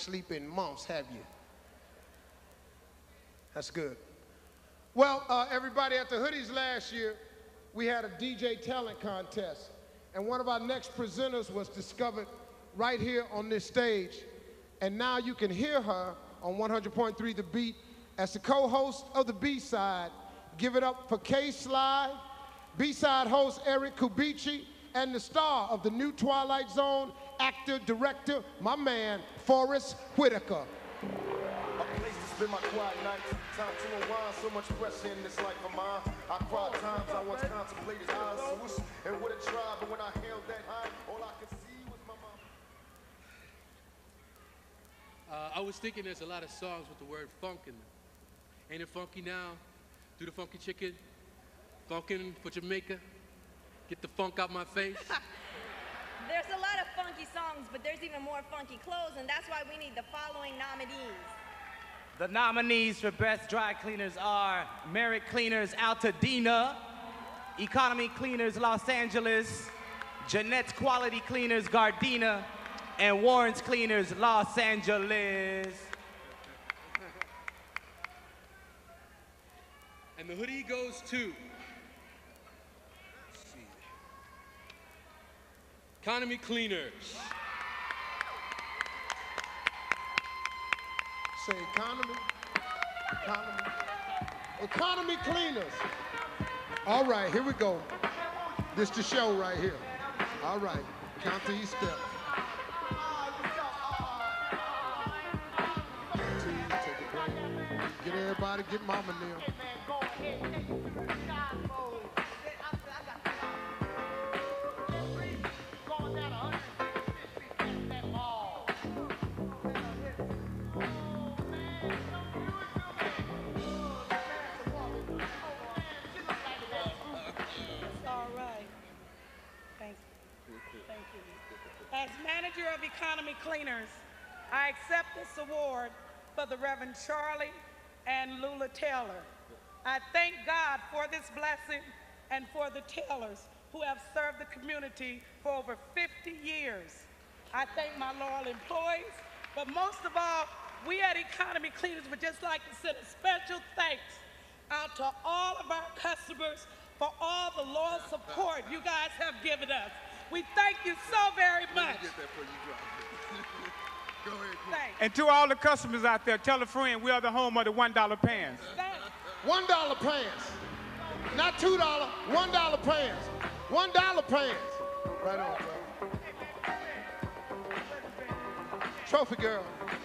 sleep in months, have you? That's good. Well, everybody, at the Hoodies last year, we had a DJ talent contest, and one of our next presenters was discovered right here on this stage, and now you can hear her on 100.3 The Beat as the co-host of the B-Side. Give it up for K-Slide, B-Side host Eric Kubici, and the star of the new Twilight Zone, actor, director, my man, Forrest Whitaker. A place to spend my quiet nights, time to unwind, so much pressure in this life of mine. I cried times I once contemplated eyes, so wish and would have tried, but when I held that high, all I could see was my mom. I was thinking there's a lot of songs with the word funk in them. Ain't it funky now? Do the funky chicken, funkin' for Jamaica, get the funk out my face. There's a lot of funky songs, but there's even more funky clothes, and that's why we need the following nominees. The nominees for Best Dry Cleaners are Merit Cleaners Altadena, Economy Cleaners Los Angeles, Jeanette's Quality Cleaners Gardena, and Warren's Cleaners Los Angeles. And the hoodie goes to Economy Cleaners. Say economy, economy, economy cleaners. All right, here we go. This the show right here. All right, count to each step. 1, 2, take a break. Get everybody, get mama now. As manager of Economy Cleaners, I accept this award for the Reverend Charlie and Lula Taylor. I thank God for this blessing and for the Taylors who have served the community for over 50 years. I thank my loyal employees, but most of all, we at Economy Cleaners would just like to send a special thanks out to all of our customers for all the loyal support you guys have given us. We thank you so very much. Get that for you, drop. Go ahead. Thanks. And to all the customers out there, tell a friend we are the home of the $1 pants. Thanks. $1 pants. Not $2, $1 pants. $1 pants. Right on, bro. Trophy girl.